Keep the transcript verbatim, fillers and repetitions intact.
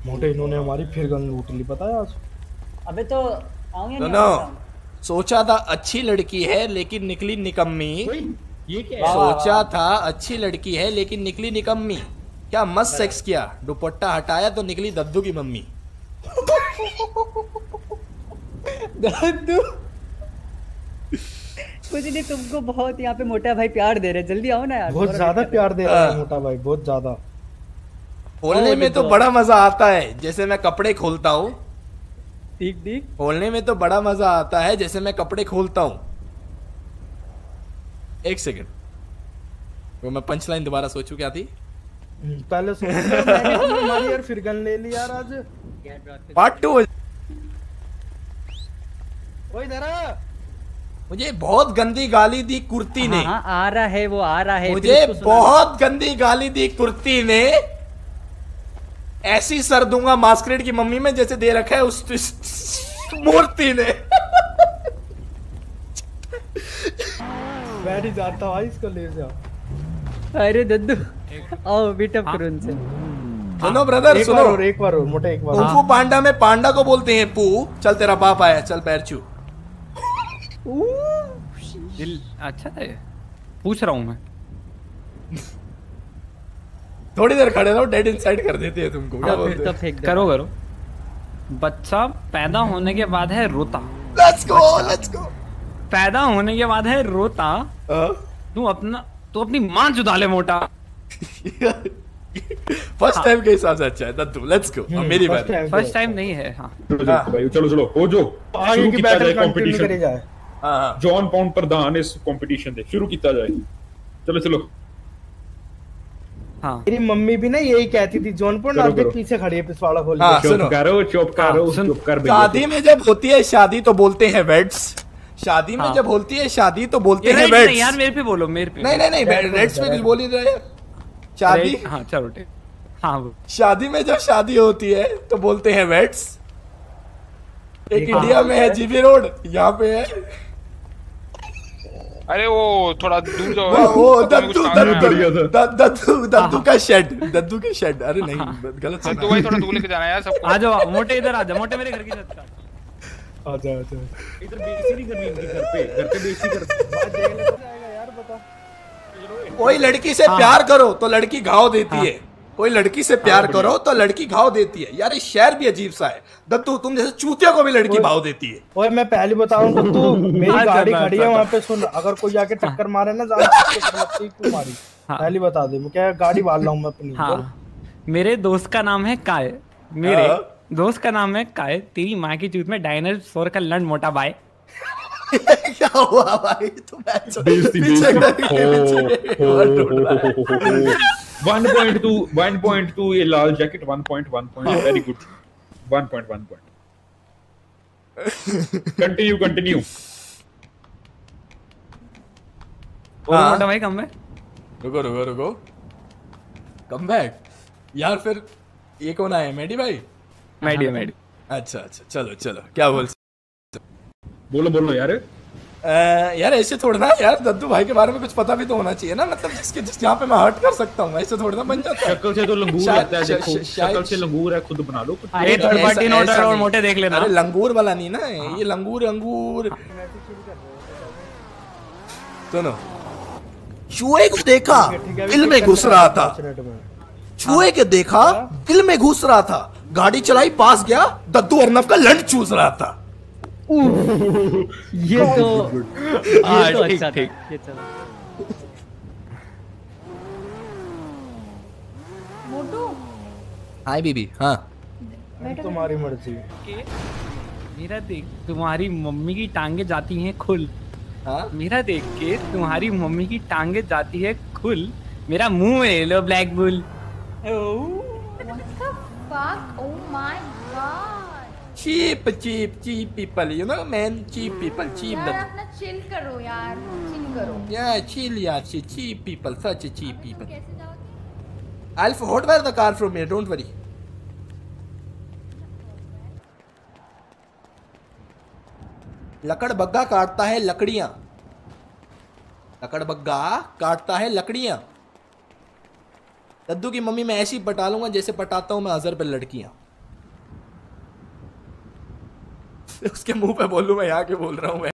मोटे इन्होंने हमारी फिर गन लूट ली, पता है आज। अबे तो आऊंगे नो नहीं नो, सोचा था अच्छी लड़की है लेकिन निकली निकम्मी। ये क्या है? सोचा था अच्छी लड़की है लेकिन निकली निकम्मी। क्या मस्त सेक्स किया, दुपट्टा हटाया तो निकली दद्दू की मम्मी। दद्दू कुछ नहीं, तुमको बहुत यहाँ पे मोटा भाई प्यार दे रहे, जल्दी आओ ना यार। बहुत ज्यादा प्यार दे रहा है मोटा भाई, बहुत ज्यादा। खोलने में तो बड़ा मजा आता है जैसे मैं कपड़े खोलता हूँ। ठीक ठीक। खोलने में तो बड़ा मजा आता है जैसे मैं कपड़े खोलता हूँ। एक सेकंड, तो मैं पंच लाइन दोबारा सोचूं क्या थी। पहले सोच हमारी यार फिर गन ले ली यार आज। Part two. ओए जरा, मुझे बहुत गंदी गाली दी कुर्ती ने। हाँ, आ रहा है वो, आ रहा है। मुझे बहुत गंदी गाली दी कुर्ती ने। ऐसी सर दूंगा मास्करेड की मम्मी में जैसे दे रखा है उस मूर्ति ने। बैठ ही जाता भाई, इसको ले जाओ। अरे दद्दू आओ बीट अप करो उनसे। सुनो ब्रदर, एक सुनो। बार और, एक बार और, मोटे एक बार। कुंफू पांडा में पांडा को बोलते हैं पू। चल तेरा बाप आया, चल पैर छू। दिल अच्छा है, पूछ रहा हूँ मैं। थोड़ी देर खड़े रहो, डेड इनसाइड कर देते हैं तुमको। क्या बोलते तो फेंक दे। करो करो। बच्चा पैदा होने के बाद है रोता। Let's go, let's go. पैदा होने के बाद है रोता। तू अपना तू अपनी माँ जुदा ले मोटा। फर्स्ट टाइम के हिसाब से अच्छा है दद्दू। लेट्स गो, मेरी बारी। फर्स्ट टाइम नहीं है। हाँ भाई चलो चलो हो जो आगे की बैटल कंटिन्यू करी जाए। हाँ जॉन पाउंड प्रधान इस कंपटीशन दे शुरू किया जाए। चलो चलो। हाँ मेरी मम्मी भी ना यही कहती थी, जौनपुर ना देख पीछे खड़ी है पिछवाड़ा खोल हाँ, के। सुनो। चुप करो चुप करो चुप कर भैया। शादी में जब होती है शादी तो बोलते हैं वेड्स। शादी में हाँ। जब होती है शादी तो बोलते ये हैं नहीं, वेड्स। नहीं यार, मेरे पे बोलो, मेरे पे। नहीं नहीं नहीं, वेड्स पे कुछ बोल ही रहे। शादी, हाँ चलो ठीक। हाँ वो शादी में जब शादी होती है तो बोलते हैं वेड्स। एक इंडिया में है जीबी रोड, यहाँ पे है। अरे वो थोड़ा दूर जाओ। वो वो दद्दू दद्दू बढ़िया था। द- दद्दू दद्दू का शेड, दद्दू के शेड। अरे नहीं, गलत तो सुना। भाई थोड़ा दूर लेके जाना यार सबको। आ जाओ मोटे, इधर आ जा मोटे, मेरे घर की छत का। आजा आजा। इधर बेइज्जती नहीं करनी इनकी, घर पे घर पे बेइज्जती कर। यार बता, कोई लड़की से प्यार करो तो लड़की घाव देती है। कोई लड़की से प्यार करो तो लड़की घाव देती है। यार ये शहर भी अजीब सा है। दत्तू तुम जैसे चूतिया को भी लड़की भाव देती है। ओए मैं पहले बताऊं तो तू, मेरी गाड़ी खड़ी है वहाँ पे, सुन, अगर कोई आके टक्कर मारे ना जान क्यों मारी, पहले बता दे। मैं क्या गाड़ी वाल रहा हूँ मैं अपनी। हाँ मेरे दोस्त का नाम है काय। मेरे हाँ। दोस्त का नाम है काय। तेरी माँ की चूत में डायनासोर का लंड मोटा बाय। क्या हुआ भाई? तुम बेइज्जती one point two one point two ये लाल jacket one point one point very good one point one point continue continue. और मोटा भाई कम है। रुको रुको रुको, कम बैक यार। फिर ये कौन आया? मेडी भाई? Maddy Maddy. अच्छा अच्छा, चलो चलो, क्या बोल बोलो बोलो यार। आ, यार ऐसे थोड़ा ना यार, दद्दू भाई के बारे में कुछ पता भी तो होना चाहिए ना। मतलब जिसके जिस यहाँ पे मैं हर्ट कर सकता हूँ, ऐसे थोड़ा ना बन जाता है। शक्ल से तो लंगूर शायद- रहता है, देखो शायद- शक्ल से लंगूर है, खुद बना लो। अरे थर्ड ऐसा- पार्टी नोट ऐसा और नहीं। मोटे देख लेना। अरे लंगूर वाला नहीं ना, ये लंगूर अंगूर। सुनो, चूहे को देखा दिल में घुस रहा था। चूहे के देखा दिल में घुस रहा था। गाड़ी चलाई, पास गया, दद्दू अर्नब का लंड चूस रहा था। ये तो ये तो अच्छा था। ये चलो मोटू हाय बीबी। हाँ तुम्हारी मर्जी। मेरा देख तुम्हारी मम्मी की टांगे जाती हैं खुल। हाँ मेरा देख के तुम्हारी मम्मी की टांगे जाती है खुल। मेरा मुंह में ले लो black bull. What the fuck, oh my god. cheap cheap cheap people, you know man, cheap people, cheap यार the अपना चिल करो यार, चिल करो। yeah chill yeah cheap, cheap people, such a cheap people. कैसे जाओगे? I'll hotwire the car from here, don't worry. लकड़ Bagga काटता है लकड़ियां। लकड़ बग्गा काटता है लकड़ियां। दद्दू की मम्मी मैं ऐसी पटा लूंगा जैसे पटाता हूं मैं अजहर पे लड़कियां। उसके मुंह पे बोलूं मैं यहाँ के बोल रहा हूँ मैं